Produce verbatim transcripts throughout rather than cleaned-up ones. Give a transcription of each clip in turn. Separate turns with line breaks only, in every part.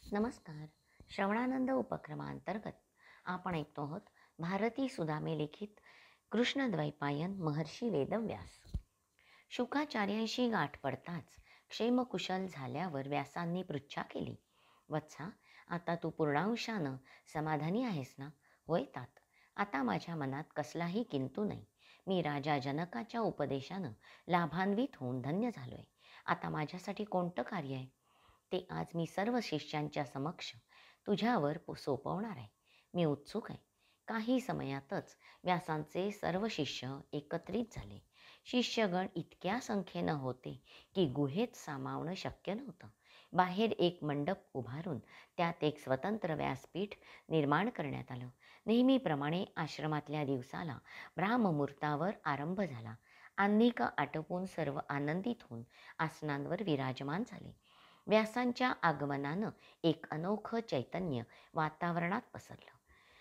नमस्कार. श्रवणानंद उपक्रमांतर्गत आपण ऐकतो आहोत भारती सुदामे लिखित कृष्णद्वैपायन महर्षी वेदव्यास. शुकाचार्यांशी गाठ पडताच क्षेमकुशल झाल्यावर व्यासांनी पृच्छा केली, वत्सा, आता तू पूर्णांशानं समाधानी आहेस ना? होय तात. आता माझ्या मनात कसलाही किंतु नाही. मी राजा जनकाच्या उपदेशानं लाभान्वित होऊन धन्य झालोय. आता माझ्यासाठी कोणतं कार्य आहे ते आज मी सर्व शिष्यांच्या समक्ष तुझ्यावर पो- सोपवणार आहे. मी उत्सुक आहे. काही समयातच व्यासांचे सर्व शिष्य एकत्रित झाले. शिष्यगण इतक्या संख्येनं होते की गुहेत सामावणं शक्य नव्हतं. बाहेर एक मंडप उभारून त्यात एक स्वतंत्र व्यासपीठ निर्माण करण्यात आलं. नेहमीप्रमाणे आश्रमातल्या दिवसाला ब्राह्ममुहूर्तावर आरंभ झाला. आन्निका आटोपून सर्व आनंदित होऊन आसनांवर विराजमान झाले. व्यासांच्या आगमनानं एक अनोखं चैतन्य वातावरणात पसरलं.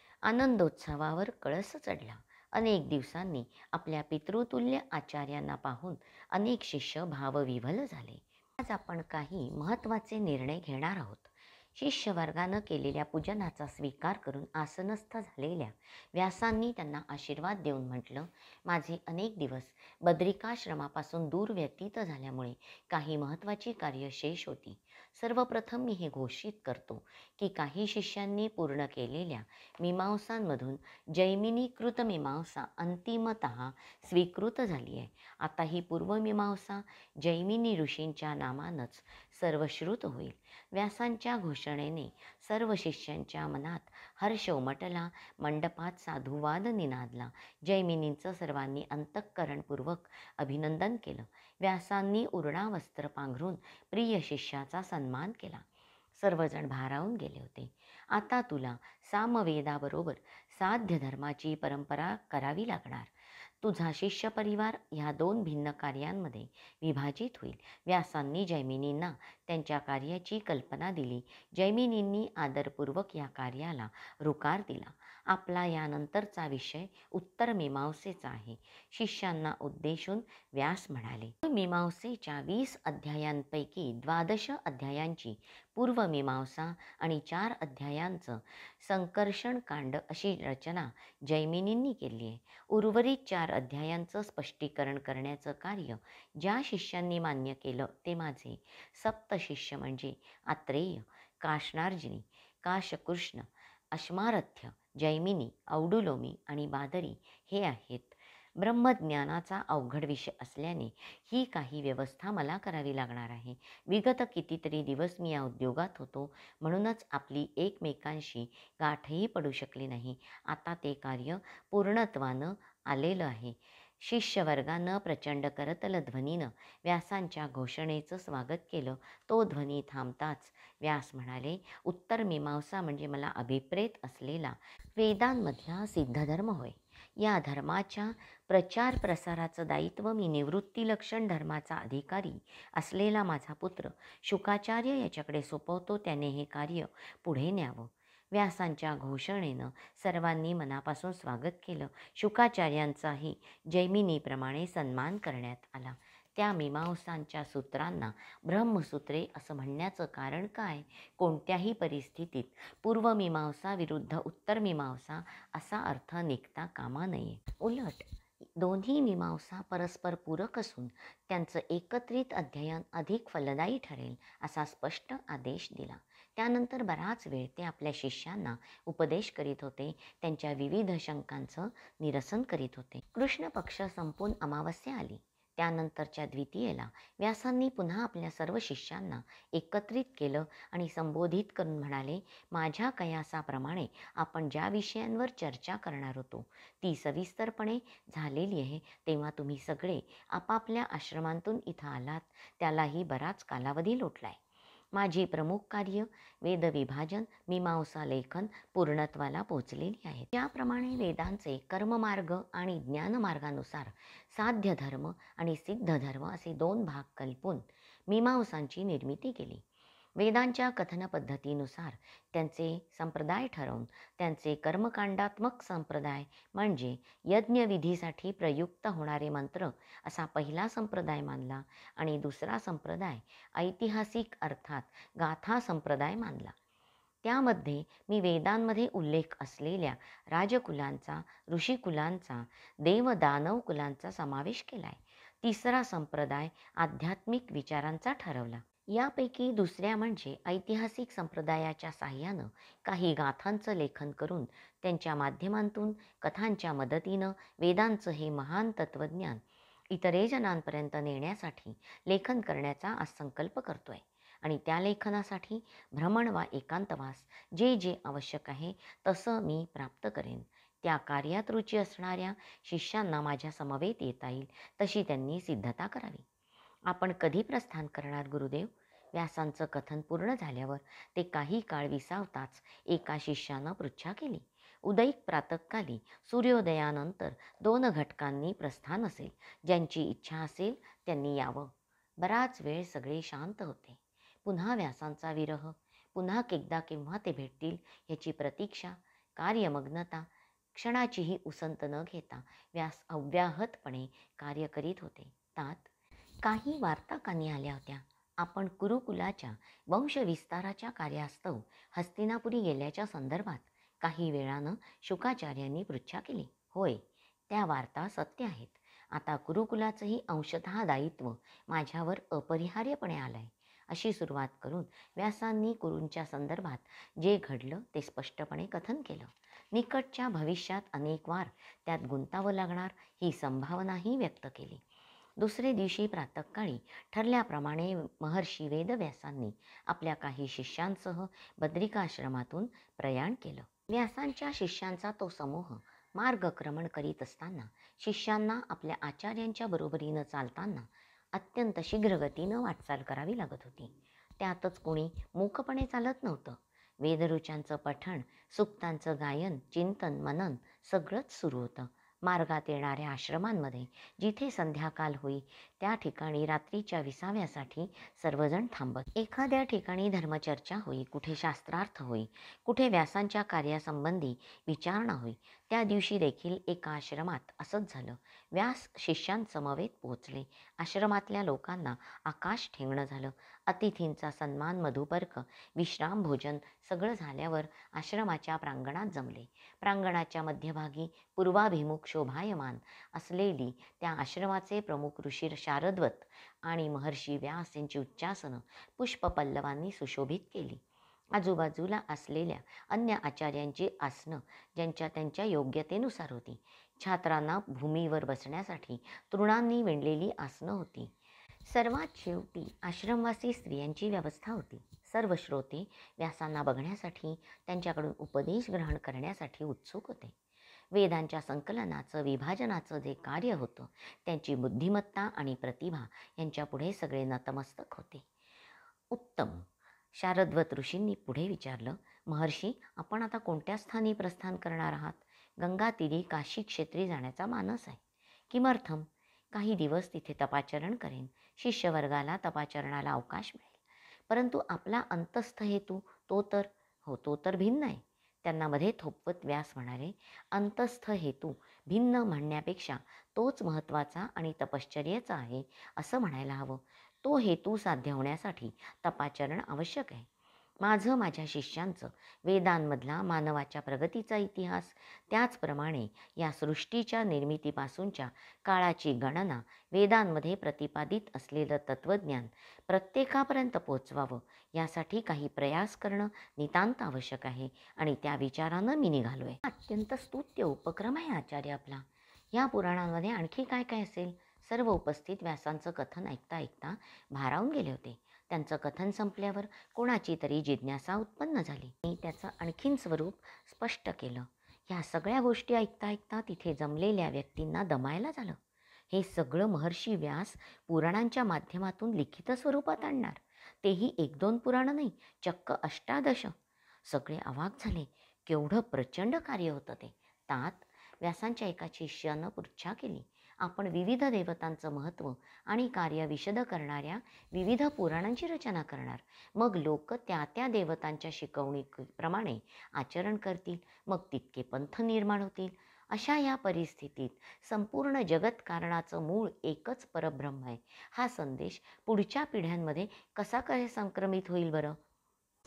आनंदोत्सवावर कळस चढला. अनेक दिवसांनी आपल्या पितृतुल्य आचार्यांना पाहून अनेक शिष्य भावविव्हल झाले. आज आपण काही महत्त्वाचे निर्णय घेणार आहोत. शिष्यवर्गानं केलेल्या पूजनाचा स्वीकार करून आसनस्थ झालेल्या व्यासांनी त्यांना आशीर्वाद देऊन म्हटलं, माझे अनेक दिवस बद्रिकाश्रमापासून दूर व्यतीत झाल्यामुळे काही महत्त्वाची कार्य शेष होती. सर्वप्रथम मी हे घोषित करतो की काही शिष्यांनी पूर्ण केलेल्या मीमांसांमधून जैमिनीकृत मीमांसा अंतिमतः स्वीकृत झाली आहे. आता ही पूर्वमीमांसा जैमिनी ऋषींच्या नामानंच सर्वश्रुत होईल. व्यासांच्या घोषणेने सर्व शिष्यांच्या मनात हर्ष उमटला. मंडपात साधुवाद निनादला. जैमिनींचं सर्वांनी अंतःकरणपूर्वक अभिनंदन केलं. व्यासांनी उरडा वस्त्र पांघरून प्रिय शिष्याचा सन्मान केला. सर्वजण भारावून गेले होते. आता तुला सामवेदाबरोबर साध्य धर्माची परंपरा करावी लागणार. तुझा शिष्य परिवार ह्या दोन भिन्न कार्यांमध्ये विभाजित होईल. व्यासांनी जैमिनींना त्यांच्या कार्याची कल्पना दिली. जैमिनींनी आदरपूर्वक या कार्याला रुकार दिला. आपला यानंतरचा विषय उत्तर मीमांसेचा आहे. शिष्यांना उद्देशून व्यास म्हणाले, मीमांसेच्या वीस अध्यायांपैकी द्वादश अध्यायांची पूर्वमीमांसा आणि चार अध्यायांचं संकर्षण कांड अशी रचना जैमिनींनी केली आहे. उर्वरित चार अध्यायांचं स्पष्टीकरण करण्याचं कार्य ज्या शिष्यांनी मान्य केलं ते माझे सप्तशिष्य म्हणजे आत्रेय, काशणार्जुनी, काशकृष्ण, अश्मारथ्य, जैमिनी, औडुलोमी आणि बादरी हे आहेत. ब्रह्मज्ञानाचा अवघड विषय असल्याने ही काही व्यवस्था मला करावी लागणार आहे. विगत कितीतरी दिवस मी या उद्योगात होतो, म्हणूनच आपली एकमेकांशी गाठही पडू शकली नाही. आता ते कार्य पूर्णत्वानं आलेलं आहे. शिष्यवर्गानं प्रचंड करतल ध्वनीनं व्यासांच्या घोषणेचं स्वागत केलं. तो ध्वनी थांबताच व्यास म्हणाले, उत्तर मीमांसा म्हणजे मला अभिप्रेत असलेला वेदांमधला सिद्धधर्म होय. या धर्माच्या प्रचार प्रसाराचं दायित्व मी निवृत्तीलक्षण धर्माचा अधिकारी असलेला माझा पुत्र शुकाचार्य याच्याकडे सोपवतो. त्याने हे कार्य पुढे न्यावं. व्यासांच्या घोषणेनं सर्वांनी मनापासून स्वागत केलं. शुकाचार्यांचाही जैमिनीप्रमाणे सन्मान करण्यात आला. त्या मीमांसांच्या सूत्रांना ब्रह्मसूत्रे असं म्हणण्याचं कारण काय? कोणत्याही परिस्थितीत पूर्वमीमांसा विरुद्ध उत्तरमीमांसा असा अर्थ निघता कामा नये. उलट दोन्ही मीमांसा परस्पर पूरक असून त्यांचं एकत्रित अध्ययन अधिक फलदायी ठरेल असा स्पष्ट आदेश दिला. त्यानंतर बराच वेळ ते आपल्या शिष्यांना उपदेश करीत होते. त्यांच्या विविध शंकांचं निरसन करीत होते. कृष्ण पक्ष संपून अमावस्या आली. त्यानंतरच्या द्वितीयेला व्यासांनी पुन्हा आपल्या सर्व शिष्यांना एकत्रित केलं आणि संबोधित करून म्हणाले, माझ्या कयासाप्रमाणे आपण ज्या विषयांवर चर्चा करणार होतो ती सविस्तरपणे झालेली आहे. तेव्हा तुम्ही सगळे आपापल्या आश्रमांतून इथं आलात, त्यालाही बराच कालावधी लोटलाय. माझी प्रमुख कार्य वेदविभाजन, मीमांसा लेखन पूर्णत्वाला पोचलेली आहेत. त्याप्रमाणे वेदांचे कर्ममार्ग आणि ज्ञानमार्गानुसार साध्य धर्म आणि सिद्ध धर्म असे दोन भाग कल्पून मीमांसांची निर्मिती केली. वेदांच्या कथन पद्धतीनुसार त्यांचे संप्रदाय ठरवून त्यांचे कर्मकांडात्मक संप्रदाय म्हणजे यज्ञविधीसाठी प्रयुक्त होणारे मंत्र असा पहिला संप्रदाय मानला आणि दुसरा संप्रदाय ऐतिहासिक अर्थात गाथा संप्रदाय मानला. त्यामध्ये मी वेदांमध्ये उल्लेख असलेल्या राजकुलांचा, ऋषिकुलांचा, देवदानव कुलांचा समावेश केलाय. तिसरा संप्रदाय आध्यात्मिक विचारांचा ठरवला. यापैकी दुसऱ्या म्हणजे ऐतिहासिक संप्रदायाच्या साहाय्यानं काही गाथांचं लेखन करून त्यांच्या माध्यमांतून कथांच्या मदतीनं वेदांचं हे महान तत्वज्ञान इतरे जणांपर्यंत नेण्यासाठी लेखन करण्याचा आज संकल्प करतोय. आणि त्या लेखनासाठी भ्रमण वा एकांतवास जे जे आवश्यक आहे तसं मी प्राप्त करेन. त्या कार्यात रुची असणाऱ्या शिष्यांना माझ्या समवेत येता येईल तशी त्यांनी सिद्धता करावी. आपण कधी प्रस्थान करणार गुरुदेव? व्यासांचं कथन पूर्ण झाल्यावर ते काही काळ विसावताच एका शिष्यानं पृच्छा केली. उदयिक प्रातःकाली सूर्योदयानंतर दोन घटकांनी प्रस्थान असेल. ज्यांची इच्छा असेल त्यांनी यावं. बराच वेळ सगळे शांत होते. पुन्हा व्यासांचा विरह, पुन्हा एकदा केव्हा ते भेटतील याची प्रतीक्षा, कार्यमग्नता, क्षणाचीही उसंत न घेता व्यास अव्याहतपणे कार्य करीत होते. तात काही वार्ता कानी आल्या होत्या. आपण कुरुकुलाच्या वंशविस्ताराच्या कार्यास्तव हस्तिनापुरी गेल्याच्या संदर्भात काही वेळानं शुकाचार्यांनी पृच्छा केली. होय, त्या वार्ता सत्य आहेत. आता कुरुकुलाचंही अंशतः दायित्व माझ्यावर अपरिहार्यपणे आलंय. अशी सुरुवात करून व्यासांनी कुरूंच्या संदर्भात जे घडलं ते स्पष्टपणे कथन केलं. निकटच्या भविष्यात अनेक वार त्यात गुंतावं लागणार ही संभावनाही व्यक्त केली. दुसरे दिवशी प्रातःकाळी ठरल्याप्रमाणे महर्षी वेदव्यासांनी आपल्या काही शिष्यांसह बद्रिकाश्रमातून प्रयाण केलं. व्यासांच्या शिष्यांचा तो समूह मार्गक्रमण करीत असताना शिष्यांना आपल्या आचार्यांच्या बरोबरीनं चालताना अत्यंत शीघ्रगतीनं वाटचाल करावी लागत होती. त्यातच कोणी मूकपणे चालत नव्हतं. वेदऋचांचं पठण, सूक्तांचं गायन, चिंतन, मनन सगळंच सुरू होतं. मार्गात येणाऱ्या आश्रमांमध्ये जिथे संध्याकाळ होई त्या ठिकाणी रात्रीच्या विसाव्यासाठी सर्वजण थांबत. एखाद्या ठिकाणी धर्मचर्चा होई, कुठे शास्त्रार्थ होई, कुठे व्यासांच्या कार्यासंबंधी विचारणा होई. त्या दिवशी देखील एका आश्रमात असंच झालं. व्यास शिष्यांसमवेत पोहोचले. आश्रमातल्या लोकांना आकाश ठेवणं झालं. अतिथींचा सन्मान, मधुपर्क, विश्राम भोजन सगळं झाल्यावर आश्रमाच्या प्रांगणात जमले. प्रांगणाच्या मध्यभागी पूर्वाभिमुख शोभायमान असलेली त्या आश्रमाचे प्रमुख ऋषी शारद्वत आणि महर्षी व्यास यांची उच्चासनं पुष्पपल्लवांनी सुशोभित केली. आजूबाजूला असलेल्या अन्य आचार्यांची आसनं ज्यांच्या त्यांच्या योग्यतेनुसार होती. छात्रांना भूमीवर बसण्यासाठी तृणांनी विणलेली आसनं होती. सर्वात शेवटी आश्रमवासी स्त्रियांची व्यवस्था होती. सर्व श्रोते व्यासांना बघण्यासाठी, त्यांच्याकडून उपदेश ग्रहण करण्यासाठी उत्सुक होते. वेदांच्या संकलनाचं, विभाजनाचं जे कार्य होतं त्यांची बुद्धिमत्ता आणि प्रतिभा यांच्यापुढे सगळे नतमस्तक होते. उत्तम. शारद्वत ऋषींनी पुढे विचारलं, महर्षी, आपण आता कोणत्या स्थानी प्रस्थान करणार आहात? गंगातीरी काशी क्षेत्री जाण्याचा मानस आहे. किमर्थम? काही दिवस तिथे तपाचरण करेन. शिष्यवर्गाला तपाचरणाला अवकाश मिळेल. परंतु आपला अंतस्थ हेतू तो तर हो तो तर भिन्न आहे. त्यांना मध्ये थोपवत व्यास म्हणाले, अंतस्थ हेतू भिन्न म्हणण्यापेक्षा तोच महत्त्वाचा आणि तपश्चर्येचा आहे असं म्हणायला हवं. तो हेतू साध्य होण्यासाठी तपाचरण आवश्यक आहे. माझं माझ्या शिष्यांचं वेदांमधला मानवाच्या प्रगतीचा इतिहास, त्याचप्रमाणे या सृष्टीच्या निर्मितीपासूनच्या काळाची गणना, वेदांमध्ये प्रतिपादित असलेलं तत्त्वज्ञान प्रत्येकापर्यंत पोचवावं यासाठी काही प्रयास करणं नितांत आवश्यक आहे आणि त्या विचारानं मी निघालोय. अत्यंत स्तुत्य उपक्रम आहे आचार्य आपला. या पुराणांमध्ये आणखी काय काय असेल? सर्व उपस्थित व्यासांचं कथन ऐकता ऐकता भारावून गेले होते. त्यांचं कथन संपल्यावर कोणाची तरी जिज्ञासा उत्पन्न झाली. मी त्याचं आणखीन स्वरूप स्पष्ट केलं. ह्या सगळ्या गोष्टी ऐकता ऐकता तिथे जमलेल्या व्यक्तींना दमायला झालं. हे सगळं महर्षी व्यास पुराणांच्या माध्यमातून लिखित स्वरूपात आणणार, तेही एक दोन पुराणं नाही, चक्क अष्टादश. सगळे अवाक झाले. केवढं प्रचंड कार्य होतं ते. तात व्यासांच्या एका शिष्यानं पृच्छा केली, आपण विविध देवतांचं महत्त्व आणि कार्य विशद करणाऱ्या विविध पुराणांची रचना करणार. मग लोक त्या त्या देवतांच्या शिकवणीप्रमाणे आचरण करतील. मग तितके पंथ निर्माण होतील. अशा या परिस्थितीत संपूर्ण जगत कारणाचं मूळ एकच परब्रह्म आहे हा संदेश पुढच्या पिढ्यांमध्ये कसा काय संक्रमित होईल बरं?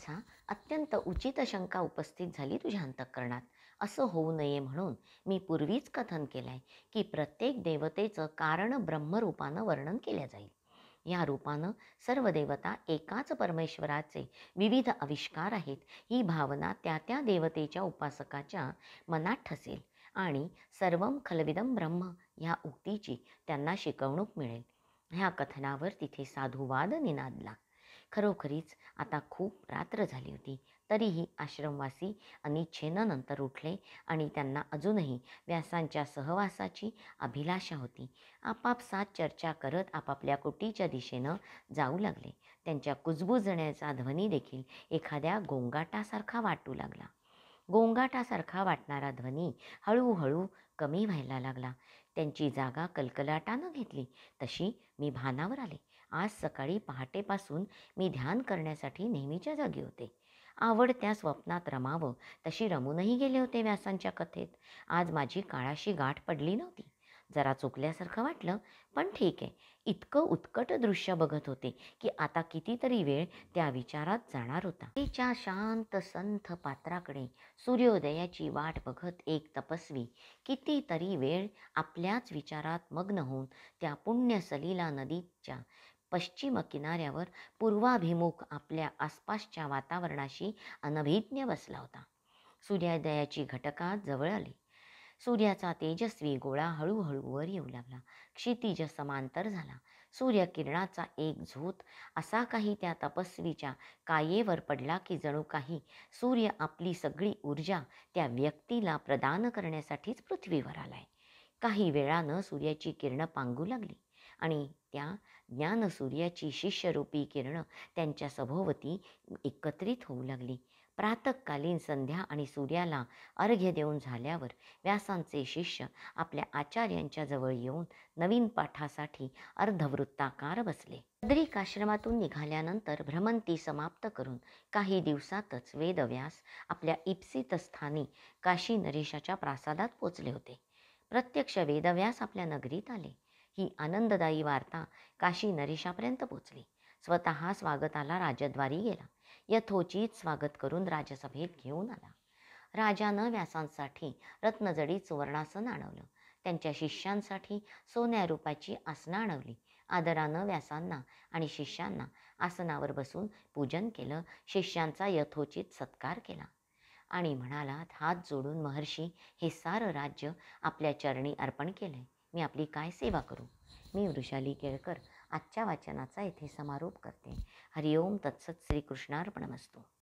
सा अत्यंत उचित शंका उपस्थित झाली तुझ्या अंतःकरणात. असं होऊ नये म्हणून मी पूर्वीच कथन केलंय की प्रत्येक देवतेचं कारण ब्रह्मरूपानं वर्णन केलं जाईल. या रूपानं सर्व देवता एकाच परमेश्वराचे विविध आविष्कार आहेत ही भावना त्या त्या देवतेच्या उपासकाच्या मनात ठसेल आणि सर्वम खलविदम ब्रह्म ह्या उक्तीची त्यांना शिकवणूक मिळेल. ह्या कथनावर तिथे साधुवाद निनादला. खरोखरीच आता खूप रात्र झाली होती. तरीही आश्रमवासी अनिच्छेनं नंतर उठले आणि त्यांना अजूनही व्यासांच्या सहवासाची अभिलाषा होती. आपापसात चर्चा करत आपापल्या कुटीच्या दिशेनं जाऊ लागले. त्यांच्या कुजबुजण्याचा ध्वनी देखील एखाद्या गोंगाटासारखा वाटू लागला. गोंगाटासारखा वाटणारा ध्वनी हळूहळू कमी व्हायला लागला. त्यांची जागा कलकलाटानं घेतली तशी मी भानावर आले. आज सकाळी पहाटेपासून मी ध्यान करण्यासाठी नेहमीच्या जागी होते. आवडत्या स्वप्नात रमावं तशी रमूनही गेले होते व्यासांच्या कथेत. आज माझी काळाशी गाठ पडली नव्हती. जरा चुकल्यासारखं वाटलं, पण ठीक आहे. इतकं उत्कट दृश्य बघत होते की आता कितीतरी वेळ त्या विचारात जाणार होता. तिच्या शांत संथ पात्राकडे सूर्योदयाची वाट बघत एक तपस्वी कितीतरी वेळ आपल्याच विचारात मग्न होऊन त्या पुण्य सलीला नदीच्या पश्चिम किनाऱ्यावर पूर्वाभिमुख आपल्या आसपासच्या वातावरणाशी अनभिज्ञ बसला होता. सूर्योदयाची घटका जवळ आली. सूर्याचा तेजस्वी गोळा हळूहळू वर येऊ लागला. क्षितिज समांतर झाला. सूर्यकिरणाचा एक झोत असा काही त्या तपस्वीच्या कायेवर पडला की जणू काही सूर्य आपली सगळी ऊर्जा त्या व्यक्तीला प्रदान करण्यासाठीच पृथ्वीवर आलाय. काही वेळानं सूर्याची किरणं पांगू लागली आणि त्या ज्ञानसूर्याची शिष्यरूपी किरणं त्यांच्या सभोवती एकत्रित होऊ लागली. प्रातःकालीन संध्या आणि सूर्याला अर्घ्य देऊन झाल्यावर व्यासांचे शिष्य आपल्या आचार्यांच्या जवळ येऊन नवीन पाठासाठी अर्धवृत्ताकार बसले. बद्रिकाश्रमातून निघाल्यानंतर भ्रमंती समाप्त करून काही दिवसातच वेदव्यास आपल्या इप्सित स्थानी काशी नरेशाच्या प्रासादात पोचले होते. प्रत्यक्ष वेदव्यास आपल्या नगरीत आले. ही आनंददायी वार्ता काशी नरेशापर्यंत पोचली. स्वतः स्वागताला राजद्वारी गेला. यथोचित स्वागत करून राजसभेत घेऊन आला. राजानं व्यासांसाठी रत्नजडीत सुवर्णासन आणवलं. त्यांच्या शिष्यांसाठी सोन्या रूपाची आसनं आणवली. आदरानं व्यासांना आणि शिष्यांना आसनावर बसून पूजन केलं. शिष्यांचा यथोचित सत्कार केला आणि म्हणाला, हात जोडून महर्षी, हे सारं राज्य आपल्या चरणी अर्पण केलंय. मी आपली काय सेवा करू? मी वृषाली केळकर आजच्या वाचनाचा इथे समारोप करते. हरिओम तत्सत. श्रीकृष्णार्पणमस्तु.